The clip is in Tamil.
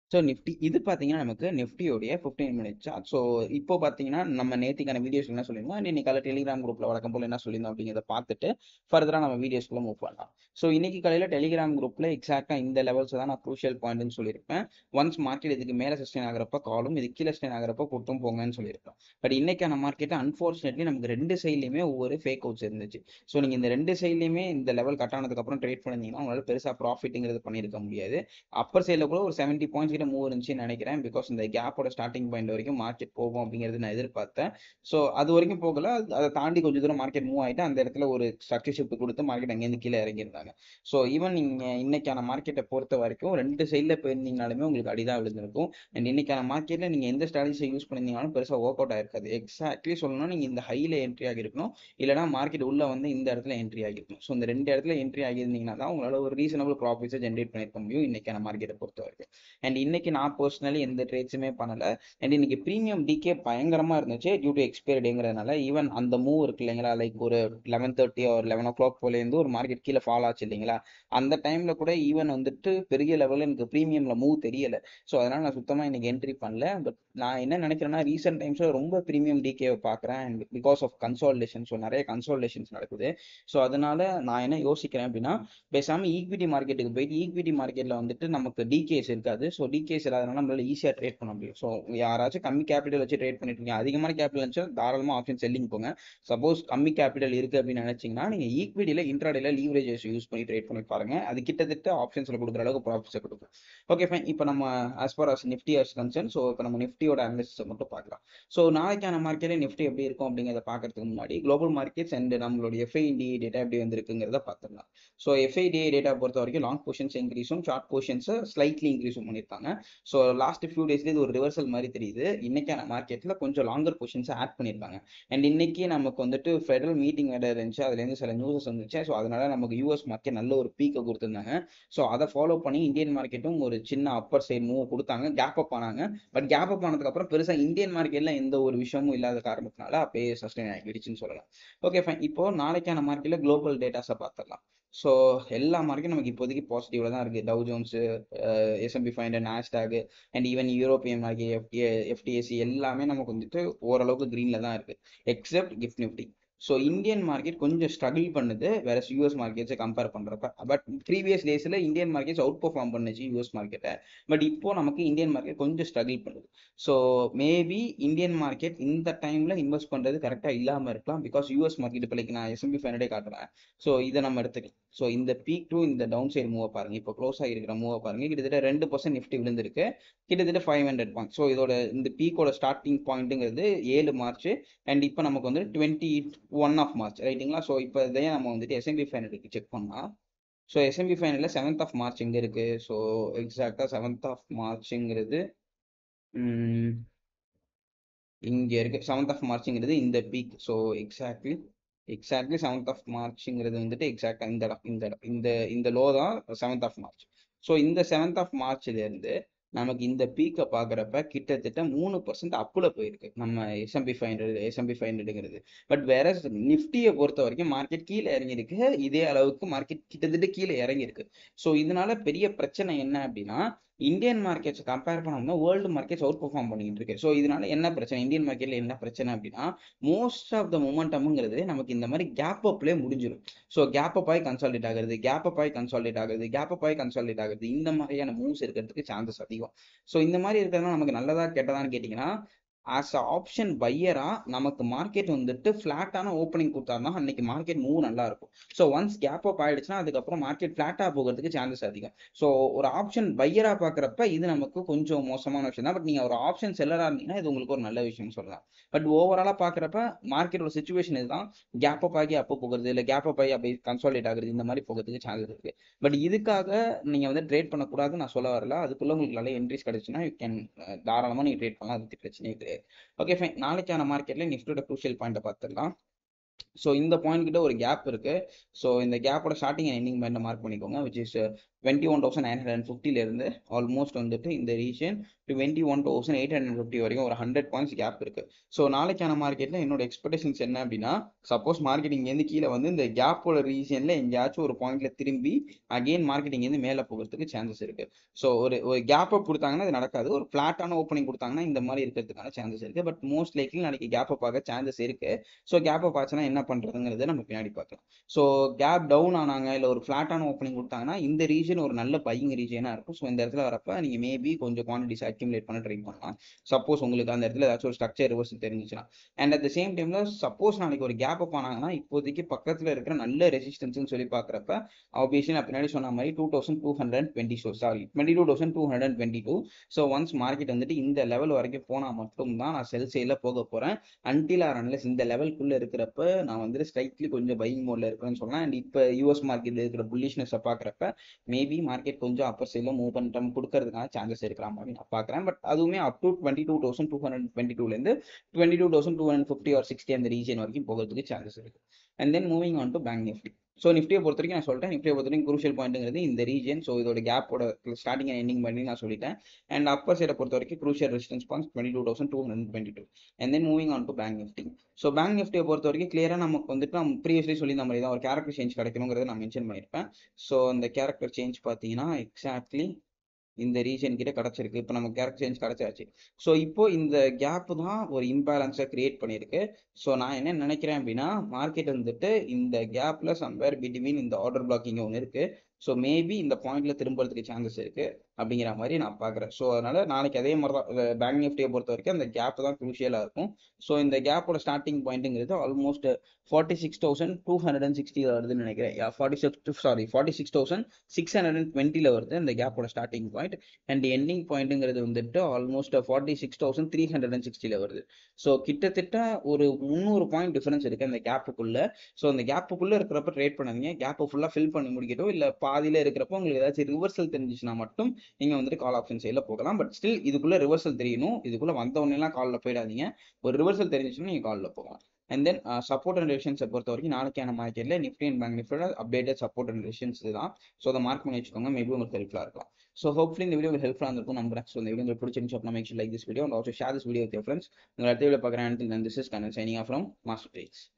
ஸோ நிஃப்டி இது பார்த்தீங்கன்னா நமக்கு நிஃப்டியோடைய 15 மினிட் சார்ட். ஸோ இப்போ பார்த்தீங்கன்னா நம்ம நேத்திக்கான வீடியோஸ் என்ன சொல்லியிருந்தோம், இன்னைக்கு காலை டெலிகிராம் குரூப்பில் வழக்கம் போல் என்ன சொல்லியிருந்தோம் அப்படிங்கிறத பார்த்துட்டு ஃபர்தராக நம்ம வீடியோஸ்க்குள்ள மூவ் பண்ணலாம். ஸோ இன்னைக்கு காலையில் டெலிகிராம் குரூப்பில் எக்ஸாக்டாக இந்த லெவல்ஸ் தான் நான் க்ரூஷியல் பாயிண்ட்னு சொல்லியிருப்பேன். ஒன்ஸ் மார்க்கெட் இதுக்கு மேலே சஸ்டெயின் ஆகிறப்ப காலும், இது கீழே சஸ்டெயின் ஆகிறப்ப கொடுத்தும் போங்கன்னு சொல்லியிருப்பேன். பட் இன்னைக்கான மார்க்கெட் அன்ஃபார்ச்சுனேட்லி நமக்கு ரெண்டு சைட்லையுமே ஒவ்வொரு ஃபேக் அவுட்ஸ் இருந்துச்சு. ஸோ நீங்கள் இந்த ரெண்டு சைட்லையுமே இந்த லெவல் கட் ஆனதுக்கப்புறம் ட்ரேட் பண்ணியிருந்தீங்கன்னா உங்களால் பெருசாக ப்ராஃபிட்டுங்கிறது பண்ணியிருக்க முடியாது. அப்பர் சைடில் கூட ஒரு 70 பாயிண்ட்ஸ் கிட்ட மூவ் இருந்துச்சுன்னு நினைக்கிறேன். பிகாஸ் இந்த கேப்போட ஸ்டார்டிங் பாயிண்ட் வரைக்கும் மார்க்கெட் போகும் அப்படிங்கிறது நான் எதிர்பார்த்தேன். ஸோ அது வரைக்கும் போகல, அதை தாண்டி கொஞ்சம் தூரம் மார்க்கெட் மூவ் ஆகிட்டு அந்த இடத்துல ஒரு ஸ்ட்ரக்சர் ஷிஃப்ட் கொடுத்து மார்க்கெட் அங்கேருந்து கீழே இறங்கியிருந்தாங்க. ஸோ ஈவன் நீங்கள் இன்னைக்கான மார்க்கெட்டை பொறுத்த வரைக்கும் ரெண்டு சைடில் போயிருந்தீங்கனாலுமே உங்களுக்கு அடிதான் விழுந்திருக்கும். அண்ட் இன்னைக்கான மார்க்கெட்டில் நீங்கள் எந்த ஸ்ட்ராட்டஜியை யூஸ் பண்ணியிருந்தீங்கனாலும் பெருசாக ஒர்க் அவுட் ஆயிருக்காது. எக்ஸாக்ட்லி சொல்லணும்னா நீங்கள் இந்த ஹையில் என்ட்ரி ஆகிருக்கணும், இல்லைனா மார்க்கெட் உள்ள வந்து இந்த இடத்துல என்ட்ரி ஆகிருக்கணும். ஸோ இந்த ரெண்டு இடத்துல என்ட்ரி ஆகியிருந்தீங்கன்னா தான் உங்களால் ஒரு ரீசனபிள் ப்ராஃபிட்ஸை ஜென்ரேட் பண்ணியிருக்க முடியும் இன்னைக்கான மார்க்கெட்டை பொறுத்த வரைக்கும். அண்ட் இன்னைக்கு நான் பர்சனலி எந்த ட்ரேட்ஸுமே பண்ணல. அண்ட் இன்னைக்கு ப்ரீமியம் டிகே பயங்கரமா இருந்துச்சு டியூ டு எக்ஸ்பைரி டேங்கிறதுனால. ஈவன் அந்த மூவ் இருக்கு இல்லைங்களா, லைக் ஒரு 11:30 ஒரு 11 o'clock போலேருந்து ஒரு மார்க்கெட் கீழே ஃபால் ஆச்சு இல்லைங்களா, அந்த டைம்ல கூட ஈவன் வந்துட்டு பெரிய லெவலில் எனக்கு ப்ரீமியம்ல மூவ் தெரியல. ஸோ அதனால நான் சுத்தமாக இன்னைக்கு என்ட்ரி பண்ணல. பட் நான் என்ன நினைக்கிறேன்னா, ரீசெண்ட் டைம்ஸ்ல ரொம்ப ப்ரீமியம் டிகேவை பார்க்குறேன். And because of consolidation, so நிறைய கன்சாலிடேஷன்ஸ் நடக்குது. ஸோ அதனால நான் என்ன யோசிக்கிறேன் அப்படின்னா, பேசாமல் ஈக்விட்டி மார்க்கெட்டுக்கு போயிட்டு ஈக்விட்டி மார்க்கெட்டில் வந்துட்டு நமக்கு டிகேஸ் இருக்காது. ஸோ டிகேஸ் இல்லாதனால நம்மளால ஈஸியாக ட்ரேட் பண்ண முடியும். ஸோ யாராச்சும் கம்மி கேபிட்டல் வச்சு ட்ரேட் பண்ணிட்டு இருக்கீங்க, அதிகமான கேபிட்டல் இருந்துச்சு தாராளமாக ஆப்ஷன் செல்லிங் போங்க. சப்போஸ் கம்மி கேபிட்டல் இருக்குது அப்படின்னு நினச்சிங்கன்னா நீங்கள் ஈக்விட்டியில் இன்ட்ராடேல லீவரேஜஸ் யூஸ் பண்ணி ட்ரேட் பண்ணி பாருங்க. அது கிட்டத்தட்ட ஆப்ஷன்ஸில் கொடுக்குற அளவுக்கு ப்ராஃபிட்ஸை கொடுக்கும். Okay fine. இப்போ நம்ம as far as Nifty as concern, so இப்போ நம்ம நிஃப்டியோட அனாலிசிஸை மட்டும் பார்க்கலாம். ஸோ நாளைக்கான மார்க்கெட்டில் நிஃப்டி எப்படி இருக்கும் அப்படிங்கிறத பார்க்கறதுக்கு முன்னாடி குளோபல் மார்க்கெட்ஸ் அண்ட் நம்மளுடைய FIDA டேட்டா எப்படி வந்திருக்குங்கிறத பார்த்துடலாம். ஸோ FIDA டேட்டா பொறுத்த வரைக்கும் லாங் பொசிஷன்ஸ் இன்க்ரீஸும் ஷார்ட் பொசிஷன்ஸை ஸ்லைட்லி இன்க்ரீஸும் பண்ணியிருக்காங்க. ஸோ லாஸ்ட் ஃபியூ டேஸ்ல இது ஒரு ரிவர்சல் மாதிரி தெரியுது. இன்னைக்கான மார்க்கெட்டில் கொஞ்சம் லாங்கர் பொசிஷன்ஸை ஆட் பண்ணியிருக்காங்க. அண்ட் இன்னைக்கு நமக்கு வந்துட்டு ஃபெடரல் மீட்டிங் வேறு இருந்துச்சு, அதுலேருந்து சில நியூஸஸ் வந்துச்சு. ஸோ அதனால நமக்கு யூஎஸ் மார்க்கெட் நல்ல ஒரு பீக்கை கொடுத்துருந்தாங்க. ஸோ அதை ஃபாலோ பண்ணி இந்தியன் மார்க்கெட்டும் ஒரு சின்ன அப்பர் சைடு மூவ் கொடுத்தாங்க, கேப் அப் ஆனாங்க. பட் கேப் அப் ஆனதுக்கப்புறம் பெருசாக இந்தியன் மார்க்கெட்ல எந்த ஒரு விஷயமும் இல்லாத காரணத்தினால அப்பயே சஸ்டெயின் ஆகிடுச்சுன்னு சொல்லலாம். Okay fine. இப்போ நாளைக்கான மார்க்கெட்டில் குளோபல் டேட்டாஸை பார்த்துடலாம். ஸோ எல்லா மார்க்கெட்டும் நமக்கு இப்போதைக்கு பாசிட்டிவ்ல தான் இருக்குது. Dow Jones, S&P 500, Nasdaq and even European market FTSE எல்லாமே நமக்கு வந்துட்டு ஓரளவுக்கு க்ரீனில் தான் இருக்குது, except gift Nifty. So Indian market கொஞ்சம் ஸ்ட்ரகிள் பண்ணுது வேற யூஎஸ் மார்க்கெட்ஸை கம்பேர் பண்ணுறப்ப. பட் ப்ரீவியஸ் டேஸில் இந்தியன் மார்க்கெட்ஸ் அவுட் பர்ஃபார்ம் பண்ணுச்சு யூஎஸ் மார்க்கெட்டை. பட் இப்போ நமக்கு இந்தியன் மார்க்கெட் கொஞ்சம் ஸ்ட்ரகிள் பண்ணுது. ஸோ மேபி இந்தியன் மார்க்கெட் இந்த டைமில் இன்வெஸ்ட் பண்ணுறது கரெக்டாக இல்லாமல் இருக்கலாம். பிகாஸ் யூஎஸ் மார்க்கெட் இப்போ லைக் நான் S&P 500 காட்டுறேன். ஸோ இதை நம்ம எடுத்துக்கலாம். ஸோ இந்த பீக் டு இந்த டவுன் சைடு மூவ் பாருங்க, இப்போ க்ளோஸ் ஆகிருக்கிற மூவ் பாருங்க, கிட்டத்தட்ட 2% நிஃப்டி விழுந்திருக்கு, கிட்டத்தட்ட 500 பாயிண்ட். ஸோ இதோட இந்த பீக்கோட ஸ்டார்டிங் பாயிண்ட்டுங்கிறது 7 மார்ச் அண்ட் இப்போ நமக்கு வந்து 21 ரைட்டுங்களா. ஸோ இப்போ இதையே நம்ம வந்துட்டு S&P 500 செக் பண்ணலாம். ஸோ S&P 500 7th மார்ச் எங்கே இருக்குது? ஸோ எக்ஸாக்டாக 7th மார்ச்ங்கிறது இங்கே இருக்குது. 7th மார்ச்ங்கிறது இந்த பீக். ஸோ எக்ஸாக்ட்லி 7th மார்ச்ங்கிறது வந்துட்டு எக்ஸாக்டாக இந்த இடம் இந்த இடம் இந்த இந்த லோ தான் 7th மார்ச். ஸோ இந்த 7th மார்ச்லேருந்து நமக்கு இந்த பீக்கை பார்க்குறப்ப கிட்டத்தட்ட 3% அப்பில் போயிருக்கு நம்ம S&P 500ங்கிறது. பட் வேற நிஃப்டியை பொறுத்த வரைக்கும் மார்க்கெட் கீழே இறங்கியிருக்கு, இதே அளவுக்கு மார்க்கெட் கிட்டத்தட்ட கீழே இறங்கியிருக்கு. ஸோ இதனால பெரிய பிரச்சனை என்ன அப்படின்னா, இந்தியன் மார்க்கெட்ஸ் கம்பேர் பண்ணோம்னா வேர்ல்டு மார்க்கெட்ஸ் அவுட் பர்ஃபார்ம் பண்ணிட்டு இருக்கு. ஸோ இதனால என்ன பிரச்சனை, இந்தியன் மார்க்கெட்ல என்ன பிரச்சனை அப்படின்னா, மோஸ்ட் ஆஃப் த மொமெண்டம்ங்கிறது நமக்கு இந்த மாதிரி கேப் அப்லேயே முடிஞ்சிடும். ஸோ கேப் அப் ஆகி கன்சாலிடேட் ஆகுறது, கேப் அப் ஆகி கன்சாலிடேட் ஆகுது, கேப் அப் ஆகி கன்சாலிடேட் ஆகுது, இந்த மாதிரியான மூவ்ஸ் இருக்கிறதுக்கு சான்சஸ் அதிகம். ஸோ இந்த மாதிரி இருக்கிறதுனால நமக்கு நல்லதா கெட்டதான்னு கேட்டிங்கன்னா, ஆஸ் அ ஆப்ஷன் பையரா நமக்கு மார்க்கெட் வந்துட்டு ஃபிளாட்டான ஓப்பனிங் கொடுத்தாருன்னா அன்னைக்கு மார்க்கெட் மூவ் நல்லா இருக்கும். ஸோ ஒன்ஸ் கேப் அப் ஆயிடுச்சுன்னா அதுக்கப்புறம் மார்க்கெட் ஃபிளாட்டா போகிறதுக்கு சான்சஸ் அதிகம். ஸோ ஒரு ஆப்ஷன் பையரா பார்க்குறப்ப இது நமக்கு கொஞ்சம் மோசமான விஷயம் தான். பட் நீங்கள் ஒரு ஆப்ஷன் செல்லராக இருந்தீங்கன்னா இது உங்களுக்கு ஒரு நல்ல விஷயம் சொல்லலாம். பட் ஓவராலாக பார்க்குறப்ப மார்க்கெட்டோட சுச்சுவேஷன் இதுதான், கேப் அப் ஆகி அப்போ போகிறது, இல்லை கேப் அப் ஆகி அப்படி கன்சாலிடேட் ஆகுறது, இந்த மாதிரி போகிறதுக்கு சான்சஸ் இருக்குது. பட் இதுக்காக நீங்கள் வந்து ட்ரேட் பண்ணக்கூடாதுன்னு நான் சொல்ல வரல. அதுக்குள்ள உங்களுக்கு நல்ல என்ட்ரிஸ் கிடைச்சுன்னா யூ கேன் தாராளமாக நீங்கள் ட்ரேட் பண்ணலாம், அது பிரச்சனையே கிடையாது. Okay fine. நாளைக்கான மார்க்கெட்ல நிஃப்டியோட க்ரூஷியல் பாயிண்ட்டை பார்த்துடலாம். ஸோ இந்த பாயிண்ட் கிட்ட ஒரு கேப் இருக்கு. ஸோ இந்த கேப்போட starting and ending point mark பண்ணிக்கோங்க, விச் இஸ் 21,950 இருந்து ஆல்மோஸ்ட் வந்துட்டு இந்த ரீஜன் 21,850 வரைக்கும் ஒரு 100 பாயிண்ட்ஸ் கேப் இருக்கு. ஸோ நாளைக்கான மார்க்கெட்ல என்னோட எக்ஸ்பெக்டேஷன்ஸ் என்ன அப்படின்னா, சப்போஸ் மார்க்கெட் இங்கேருந்து கீழே வந்து இந்த கேப்போட ரீஜன்ல எங்கேயாச்சும் ஒரு பாயிண்ட்ல திரும்பி அகெயின் மார்க்கெட் இங்கேருந்து மேலே போகிறதுக்கு சான்சஸ் இருக்கு. ஸோ ஒரு கேப் அப் கொடுத்தாங்கன்னா அது நடக்காது. ஒரு ஃபிளாட்டான ஓப்பனிங் கொடுத்தாங்கன்னா இந்த மாதிரி இருக்கிறதுக்கான சான்சஸ் இருக்கு. பட் மோஸ்ட் லைக்லி நாளைக்கு கேப் அப் ஆக சான்சஸ் இருக்கு. ஸோ கேப் அப் ஆச்சுன்னா என்ன பண்றதுங்கிறத நம்ம பின்னாடி பார்க்கலாம். ஸோ கேப் டவுன் ஆனாங்க இல்லை ஒரு ஃபிளாட்டான ஓப்பனிங் கொடுத்தாங்கன்னா இந்த ரீஜன் ஒரு நல்ல பையிங் ரீஜனாக இருக்கும். ஸோ இந்த இடத்துல வரப்ப நீங்கள் மேபி கொஞ்சம் குவான்டிட்டிஸ் அக்யூமுலேட் பண்ண ட்ரை பண்ணலாம். சப்போஸ் உங்களுக்கு அந்த இடத்துல ஏதாச்சும் ஒரு ஸ்ட்ரக்சர் ரிவர்ஸ் தெரிஞ்சுச்சுன்னா. அண்ட் அட் த சேம் டைம்ல சப்போஸ் நாளைக்கு ஒரு கேப் அப் ஆனாங்கன்னா இப்போதைக்கு பக்கத்தில் இருக்கிற நல்ல ரெசிஸ்டன்ஸ்னு சொல்லி பார்க்குறப்ப ஆப்வியஸ்லி நான் பின்னாடி சொன்ன மாதிரி 2220 சாரி 22,222. ஸோ ஒன்ஸ் மார்க்கெட் வந்துட்டு இந்த லெவல் வரைக்கும் போனால் மட்டும்தான் நான் செல் சைடில் போக போகிறேன். அன்டில் ஆர் அன்லெஸ் இந்த லெவல்குள்ளே இருக்கிறப்ப நான் வந்துட்டு ஸ்ட்ரைட்லி கொஞ்சம் பையிங் மோட்ல இருக்கிறேன்னு சொல்லலாம். அண்ட் இப்போ யூஎஸ் மார்க்கெட் இருக்கிற புல்லிஷ்னஸை பார்க்குறப்ப மேபி மார்க்கெட் கொஞ்சம் அப்பர் சைடில் மூவ் பண்ணிட்டு கொடுக்கறதுக்கான சான்சஸ் இருக்கிற மாதிரி நான் பார்க்குறேன். பட் அதுவுமே அப் டு 22,222 22,250 ஆர் 60 அந்த ரீஜன் வரைக்கும் போகிறதுக்கு சான்சஸ் இருக்கு. And then moving on to bank Nifty. So நிஃப்டியை பொறுத்த வரைக்கும் நான் சொல்லிட்டேன். நிஃப்டியை பொறுத்த வரைக்கும் குரூஷியல் பாயிண்ட்ங்கிறது இந்த ரீஜன். ஸோ இதோட கேப்போட ஸ்டார்டிங் அண்ட் எண்டிங் பண்ணி நான் சொல்லிட்டேன். அண்ட் அப்பர் சைடை பொறுத்த வரைக்கும் crucial resistance points 22,222. And then moving on to bank Nifty. So bank நிஃப்டியை பொறுத்த வரைக்கும் கிளியராக நமக்கு வந்துட்டு நம்ம ப்ரீவியஸ்லி சொல்லி இந்த மாதிரி தான் ஒரு கேரக்டர் சேஞ்ச் கிடைக்கணுங்கிறத நான் மென்ஷன் பண்ணியிருப்பேன். ஸோ அந்த கேரக்டர் சேஞ்ச் பார்த்தீங்கன்னா எக்ஸாக்ட்லி இந்த ரீஜன் கிட்ட கிடைச்சிருக்கு. இப்போ நம்ம கேரக்டர் சேஞ்ச் கிடைச்சாச்சு. ஸோ இப்போ இந்த கேப் தான் ஒரு இம்பேலன்ஸை கிரியேட் பண்ணியிருக்கு. ஸோ நான் என்ன நினைக்கிறேன் அப்படின்னா மார்க்கெட் வந்துட்டு இந்த கேப்ல சம்வேர் பிட்வீன் இந்த ஆர்டர் பிளாக்கிங் ஒன்று இருக்கு. ஸோ மேபி இந்த பாயிண்ட்ல திரும்புறதுக்கு சான்சஸ் இருக்கு அப்படிங்கிற மாதிரி நான் பார்க்குறேன். ஸோ அதனால நாளைக்கு அதே மாதிரி தான் பேங்க் நிஃப்டியை பொறுத்த வரைக்கும் அந்த கேப் தான் குரூஷியலாக இருக்கும். ஸோ இந்த கேப்போட ஸ்டார்டிங் பாயிண்ட்டுங்கிறது ஆல்மோஸ்ட் 46,260 வருதுன்னு நினைக்கிறேன். 46,620 வருது இந்த கேப்போட ஸ்டார்டிங் பாயிண்ட். அண்ட் எண்டிங் பாயிண்ட்டுங்கிறது வந்துட்டு ஆல்மோஸ்ட் 46,360 வருது. ஸோ கிட்டத்தட்ட ஒரு 300 பாயிண்ட் டிஃபரன்ஸ் இருக்கு அந்த கேப்புக்குள்ள. ஸோ அந்த கேப்புக்குள்ள இருக்கிறப்ப ட்ரேட் பண்ணாதீங்க. கேப்பை ஃபுல்லாக ஃபில் பண்ணி முடிக்கட்டும். இல்லை பாதியில இருக்கிறப்போ உங்களுக்கு ஏதாச்சும் ரிவர்சல் தெரிஞ்சிச்சுன்னா மட்டும் நீங்க வந்துட்டு கால் ஆப்ஷன் சைடில் போகலாம். பட் ஸ்டில் இதுக்குள்ள ரிவர்சல் தெரியணும். இதுக்குள்ள வந்த உடனேலாம் காலில் போயிடாதீங்க. ஒரு ரிவர்சல் தெரிஞ்சிச்சுன்னா நீங்க காலில் போகலாம். அண்ட் தென் சப்போர்ட் அண்ட் ரெசிஸ்டன்ஸை பொறுத்த வரைக்கும் நாளைக்கான மார்க்கெட்ல நிஃப்டி அண்ட் பேங்க் நிஃப்டியோட அப்டேட்டட் சப்போர்ட் அண்ட் ரெசிஸ்டன்ஸ் தான். ஸோ அதை மார்க் பண்ணி வச்சுக்கோங்க. மேபி உங்களுக்கு ஹெல்ப்ஃபுல்லாக இருக்கலாம். ஸோ ஹோப்ஃபுல்லி இந்த வீடியோ உங்களுக்கு ஹெல்ப்ஃபுல்லாக இருக்கும் நம்புறேன். ஸோ இந்த வீடியோ உங்களுக்கு பிடிச்சிருந்துச்சு அப்படின்னா make sure like this video and also share this video with your friends. உங்கள் அடுத்த வீடியோ பார்க்குறேன். This is Kannan signing off from Master trades.